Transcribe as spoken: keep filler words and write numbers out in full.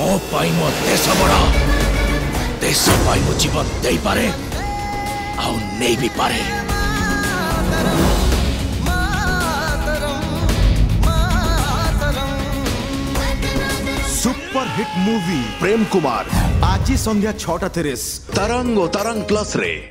ମୋ ପାଇଁ ମୋ ଦେଶ ବଡ଼। ଦେଶ ପାଇଁ ମୁଁ ଜୀବନ ଦେଇପାରେ ଆଉ ନେଇ ବି ପାରେ। Super hit movie Prem Kumar आज संध्या छटा तीस तरंग और तरंग प्लस रे।